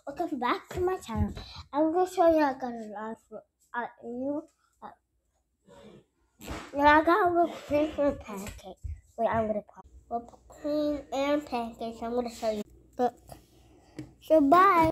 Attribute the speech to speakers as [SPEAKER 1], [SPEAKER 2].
[SPEAKER 1] Welcome back to my channel. I'm gonna show you I got a lot of I got whipped cream and pancake. Wait, I'm gonna put whipped cream and pancakes. I'm gonna show you. Look. So bye.